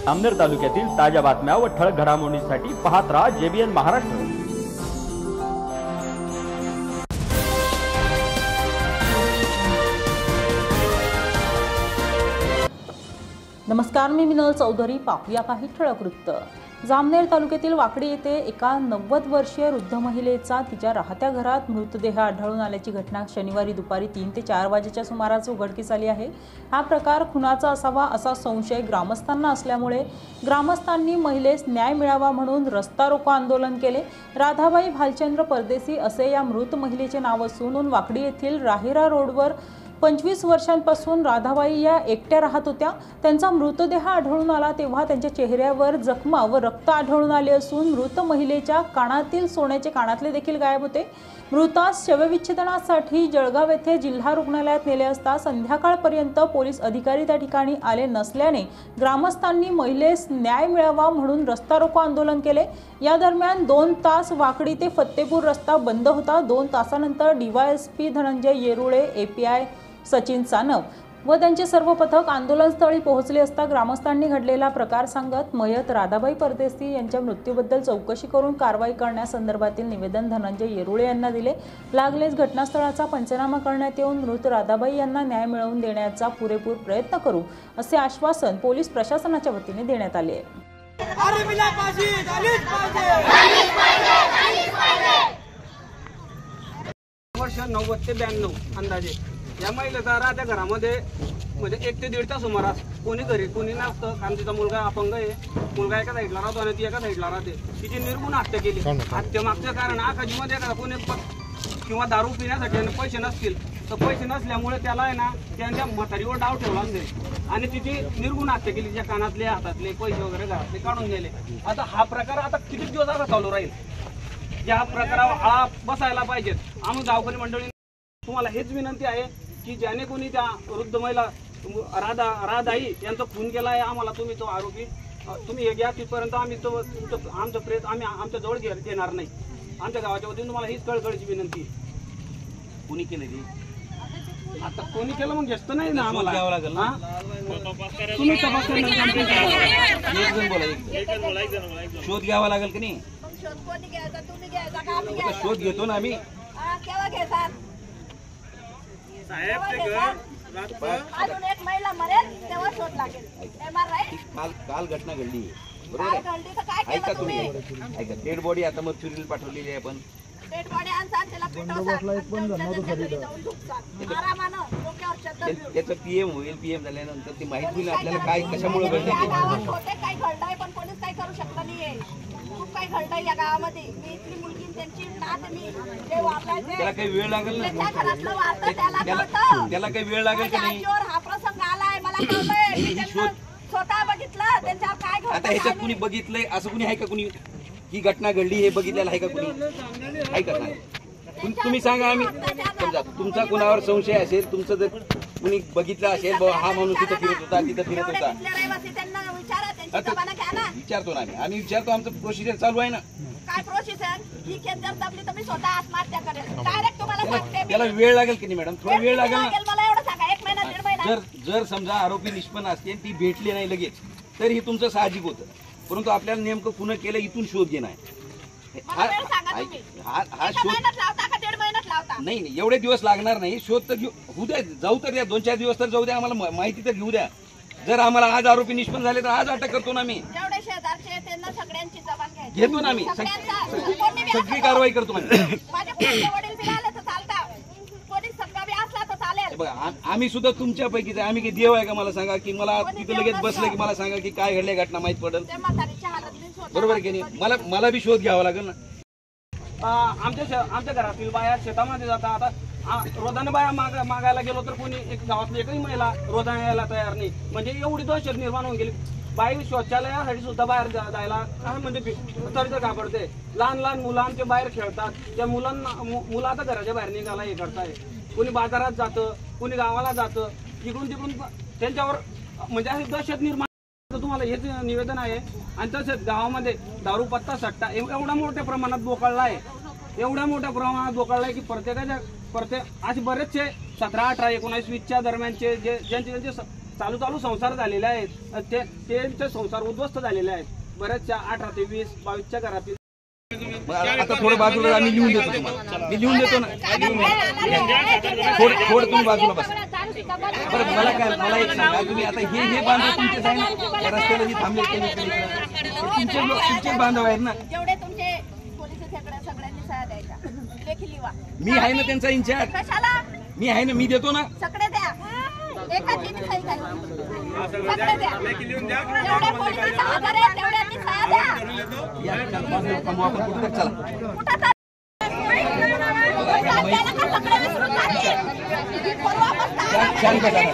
जामनेर तालुक्यातील ताज्या बातम्या व ठळक घडामोडींसाठी पाहत राहा JBN महाराष्ट्र। नमस्कार, मी मिनल चौधरी। पाहूया काही ठळक वृत्त। जामनेर तालुक्यातील वाकडी येथे एका 90 वर्षीय वृद्ध महिलेचा तिच्या राहत्या घरात मृतदेह आढळून आल्याची घटना शनिवारी दुपारी 3 ते 4 वाजेच्या सुमारास उघडकीस आली आहे। हा प्रकार खुनाचा असावा असा संशय ग्रामस्थांना असल्यामुळे ग्रामस्थांनी महिलेस न्याय मिळावा म्हणून रस्ता रोको आंदोलन केले। राधाबाई भालचंद्र परदेशी असे या मृत महिलेचे नाव असून वाकडी येथील राहिरा रोडवर 25 वर्षांपासून राधाबाई या एकट्या राहत होत्या। त्यांचा मृतदेह आढळून आला तेव्हा त्यांच्या चेहऱ्यावर जखमा व रक्त आढळून आले असून मृत महिलेच्या कानातील सोन्याचे कानातले देखील गायब होते। मृतास शवविच्छेदनासाठी जळगाव येथे जिल्हा रुग्णालयात नेले असता संध्याकाळपर्यंत पोलीस अधिकारी त्या ठिकाणी आले नसल्याने ग्रामस्थांनी महिलेस न्याय मिळावा म्हणून रस्ता रोको आंदोलन केले। या दरम्यान 2 तास वाकडी ते फत्तेपूर रस्ता बंद होता। 2 तासानंतर DYSP धनंजय येरुळे, API सचिन सानव व त्यांचे सर्व पथक आंदोलनस्थळी पोहोचले असता ग्रामस्थांनी घडलेला प्रकार सांगत मयत राधाबाई परदेशी यांच्या मृत्यूबद्दल चौकशी करून कारवाई करण्यासंदर्भातील निवेदन धनंजय येरुळे यांना दिले। लागलीच घटनास्थळाचा पंचनामा करण्यात येऊन मृत राधाबाई यांना न्याय मिळवून देण्याचा पुरेपूर प्रयत्न करू असे आश्वासन पोलीस प्रशासनाच्या वतीने देण्यात आले आहे। वर्ष 90 ते 92 अंदाजे या महिलेचा राहत्या घरामध्ये म्हणजे 1 ते 1.5 तास सुमारास कोणी घरी कोणी नसतं, कारण तिचा मुलगा अपंग आहे। मुलगा एका साईडला राहतो आणि ती एका साईडला राहते। तिची निर्गुण हत्या केली। हत्या मागचं कारण आकाजीमध्ये कोणी किंवा दारू पिण्यासाठी पैसे नसतील तर पैसे नसल्यामुळे त्याला आहे ना त्यांच्या म्हातारीवर डाव ठेवला असेल आणि तिची निर्गुण हत्या केली। तिच्या कानातले हातातले पैसे वगैरे घरातले काढून गेले। आता हा प्रकार आता किती दिवस असा चालू राहील? या प्रकारावर आळा बसायला पाहिजेत। आम्ही गावकरी मंडळी तुम्हाला हेच विनंती आहे की ज्याने कोणी त्या वृद्ध महिला राधाई यांचा खून केला आहे, आम्हाला तुम्ही तो आरोपी तुम्ही हे घ्या। तिथपर्यंत आम्ही तो आमचं प्रेत आम्ही आमच्या जवळ घेणार नाही। आमच्या गावाच्या वतीने तुम्हाला हीच कळकळीची विनंती। कोणी केलं ते आता कोणी केलं मग जास्त नाही ना आम्हाला घ्यावं लागेल ना। तुम्ही तपास शोध घ्यावा लागेल की नाही? शोध घेतो ना आम्ही। अजून एक महिला मरेल तेव्हा शोध लागेल। काल घटना घडली बरोबर ऐका तुम्ही ऐका डेड बॉडी आता मग चुरीला पाठवलेली आहे। आपण डेड बॉडी आणतात त्याला त्याचं PM होईल। PM झाल्यानंतर ती माहिती होईल आपल्याला काय कशामुळे घडलं काय घडलंय पण कोणीच काही करू शकलं नाहीये। खूप काही घडलंय या गावामध्ये। मी इथली मुलगी त्यांची नात मी जे वापरायचे त्याला काही वेळ लागेल ना? त्याला काही वेळ लागेल का नाही? हा प्रसंग आलाय मला कळलंय। स्वतः बघितलं त्यांच्यावर काय घडलं। आता ह्याच्यात कुणी बघितलंय असं कुणी आहे का? कुणी ही घटना घडली हे बघितलेलं आहे का? कुणी आहे का? नाही तुम्ही सांगा। आम्ही समजा तुमचा कुणावर संशय असेल, तुमचं जर कुणी बघितलं असेल बाबा हा माणूस तिथं फिरत होता तिथं फिरत होता विचारतो ना आम्ही विचारतो। आमचं प्रोसिजर चालू आहे ना। काय प्रोसिजर? ही केस जर दबली तर मी स्वतः आत्महत्या करेन डायरेक्ट। तुम्हाला सांगते त्याला वेळ लागेल की नाही मॅडम? थोडा वेळ लागेल ना। मला एवढं सांगा 1 महिना 1.5 महिना जर समजा आरोपी निष्पन्न असते ती भेटली नाही लगेच तर हे तुमचं साहजिक होतं, परंतु आपल्याला नेमकं पुन्हा केलं इथून शोध घेणं आहे। हा शोध नाही एवढे दिवस लागणार नाही। शोध तर होऊ द्या, जाऊ तर द्या 2-4 दिवस तर जाऊ द्या, आम्हाला माहिती तर घेऊ द्या। जर आम्हाला आज आरोपी निष्पन्न झाले तर आज अटक करतो ना मी। घेतो ना आम्ही सगळी कारवाई करतो बघा। आम्ही सुद्धा तुमच्यापैकीच आहे। आम्ही काही देव आहे का? मला सांगा की मला तिथे लगेच बसलं की मला सांगा की काय घडले घटना माहित पडेल बरोबर की नाही? मला बी शोध घ्यावा लागेल ना। आमच्या घरातील बाया शेतामध्ये जातात। आता रोजाने बाया मागायला गेलो तर कोणी एक गावातली एकही महिला रोजाने यायला तयार नाही। म्हणजे एवढी दहशत निर्माण होऊन गेली। बाई शौचालयासाठी सुद्धा बाहेर जायला म्हणजे तरी घाबरते। लहान मुलं आमचे बाहेर खेळतात। त्या मुलं आता घराच्या बाहेर निघायला हे करताय। कोणी बाजारात जातं, कोणी गावाला जातं, इकडून तिकडून त्यांच्यावर म्हणजे अशी दहशत निर्माण। तुम्हाला हेच निवेदन आहे। आणि तसंच गावामध्ये दारू पत्ता सट्टा एवढ्या मोठ्या प्रमाणात बोकाळला आहे। एवढ्या मोठ्या प्रमाणात बोकाळलाय की प्रत्येक असे बरेचसे 17, 18, 19, 20च्या दरम्यानचे ज्यांचे चालू संसार झालेले आहेत, त्यांचे संसार उद्ध्वस्त झालेले आहेत. बऱ्याचशा 18 ते 20, 22च्या घरातील. आता थोडं बाजूला आम्ही लिहून देतो तुम्हाला, मी लिहून देतो ना, थोडं तुम्ही बाजूला बसा. बरं मला एक सांगा, तुम्ही आता हे बांधव तुमचेच आहे ना, या रस्त्याला जी थांबले तुमचे बांधव आहेत ना. जेवढे तुमचे पोलीस सगळ्यांनी सह्या द्यायच्या, लेखी लिहा. मी आहे ना त्यांचा इंचार्ज, कशाला मी आहे ना, मी देतो ना. सगळे द्या, एकाची सही करा, सगळे द्या. जेवढे पोलिसांचा आधार आहे तेवढ्यांनी सह्या द्या. या, थांबू आपण कुठं चला. कुठं चाललंय? चाललेलं का सगळे विसरून जातील? परवा बसता. शांत बसा.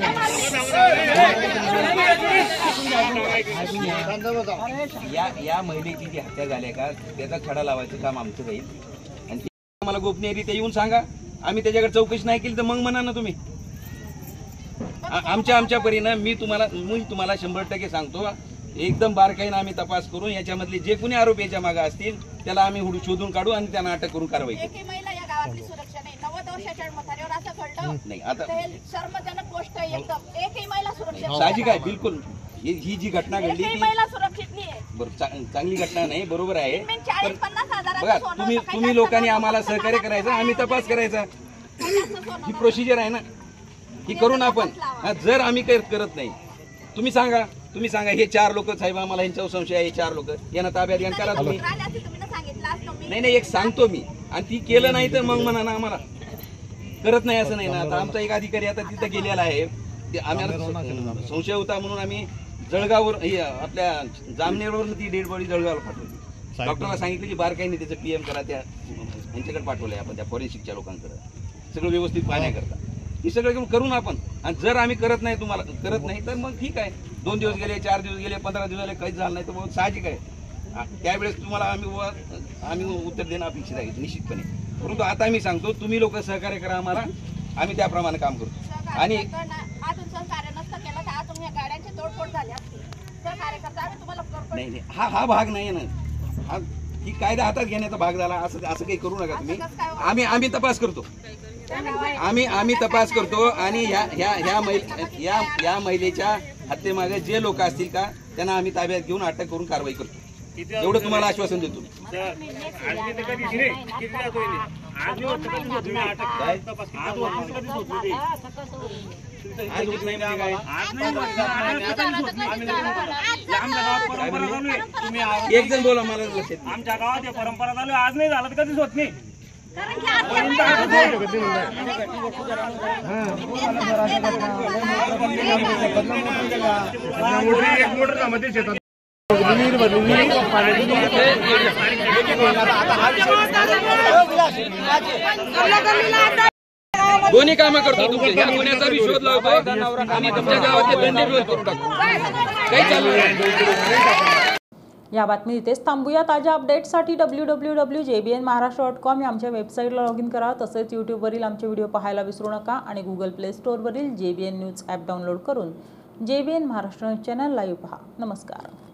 या महिलेची जी हत्या झाली का त्याचा छडा लावायचं काम आमचं राहील आणि ते आम्हाला गोपनीयरित्या येऊन सांगा. आम्ही त्याच्याकडे चौकशी नाही केली तर मग म्हणा ना तुम्ही. आमच्या परीनं मी तुम्हाला 100% सांगतो, एकदम बारकाईनं आम्ही तपास करून याच्यामधले जे कोणी आरोप याच्या मागे असतील त्याला आम्ही शोधून काढू आणि त्यांना अटक करून कारवाई करू. एकही महिला या गावातली सुरक्षा नाही. 90 वर्षाच्या म्हाताऱ्यावर असं घडलं नाही आता शर्मजनक गोष्ट आहे एकदम. एकही महिला सुरक्षित साहजिक आहे, बिलकुल. ही जी घटना घडली एकही ती महिला सुरक्षित नाही आहे. बरं, चांगली घटना नाही, बरोबर आहे. 40-50 हजाराचं बघा सोनं तुम्ही लोकांनी आम्हाला सहकार्य करायचं, आम्ही तपास करायचा. ही प्रोसिजर आहे ना, ही करून आपण. जर आम्ही करत नाही, तुम्ही सांगा हे 4 लोक साहेब आम्हाला यांच्यावर संशय आहे, 4 लोक यांना ताब्यात घ्या करा तुम्ही. नाही एक सांगतो मी आणि ती केलं नाही तर मग म्हणा ना आम्हाला करत नाही असं नाही ना. आता आमचा एक अधिकारी आता तिथं गेलेला आहे, आम्हाला संशय होता म्हणून आम्ही जळगाववर आपल्या जामनेरवरून ती डेड बॉडी जळगावला पाठवली. डॉक्टरला सांगितलं की बारकाईने त्याचं PM करा, त्या यांच्याकडे पाठवलंय आपण त्या फॉरेन्सिकच्या लोकांकडे सगळं व्यवस्थित पाहण्याकरता. हे सगळं करून आपण. आणि जर आम्ही करत नाही तर मग ठीक आहे, 2 दिवस गेले, 4 दिवस गेले, 15 दिवस गेले, काहीच झालं नाही तर मग साहजिक आहे. त्यावेळेस तुम्हाला आम्ही उत्तर देणं अपेक्षित आहे निश्चितपणे. परंतु आता मी सांगतो, तुम्ही लोक सहकार्य करा आम्हाला, आम्ही त्याप्रमाणे काम करतो. आणि अजून सहकार्य नसतं केलं तर अजून या गाड्यांची तोडफोड झाली असती. सहकार्य करता आम्ही तुम्हाला नाही हा भाग नाही ना, हा ही कायदा हातात घेण्याचा भाग झाला. असं काही करू नका तुम्ही. आम्ही तपास करतो, आम्ही तपास करतो आणि या महिलेच्या हत्येमागे जे लोक असतील का त्यांना आम्ही ताब्यात घेऊन अटक करून कारवाई करतो. एवढं तुम्हाला आश्वासन देतो. एक जण बोला, मला लक्षात. आमच्या गावात परंपरा चालू आज नाही झालं तर कधीच होत नाही. दोन्ही कामं करतो तुमचे. ह्या गुन्ह्याचा बी शोध लावतो आणि तुमच्या गावातले धंदे बी करून टाकतो. काही चालू नाही. या बातमी इथेच थांबूया. ताज्या अपडेट्ससाठी www.jbnmaharashtra.com या आमच्या वेबसाईटला लॉग इन करा. तसेच यूट्यूबवरील आमचे व्हिडिओ पाहायला विसरू नका आणि गुगल प्ले स्टोअरवरील JBN न्यूज ॲप डाउनलोड करून JBN Maharashtra news channel live पहा. नमस्कार.